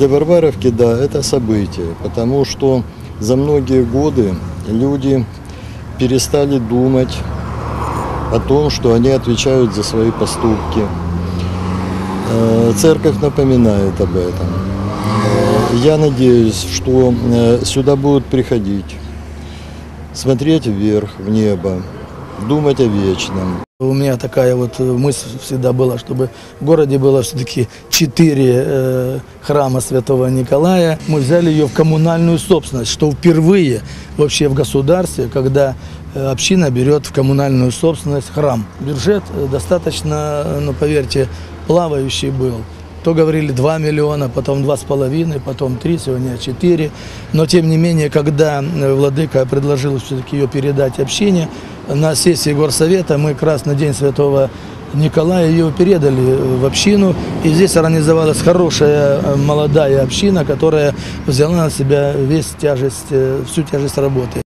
Для Варваровки, да, это событие, потому что за многие годы люди перестали думать о том, что они отвечают за свои поступки. Церковь напоминает об этом. Я надеюсь, что сюда будут приходить, смотреть вверх, в небо, думать о вечном. У меня такая вот мысль всегда была, чтобы в городе было все-таки 4 храма Святого Николая. Мы взяли ее в коммунальную собственность, что впервые вообще в государстве, когда община берет в коммунальную собственность храм. Бюджет достаточно, ну поверьте, плавающий был. То говорили 2 миллиона, потом 2,5, потом 3, сегодня 4. Но тем не менее, когда владыка предложил все-таки ее передать общине, на сессии горсовета мы как раз на День Святого Николая ее передали в общину. И здесь организовалась хорошая молодая община, которая взяла на себя всю тяжесть работы.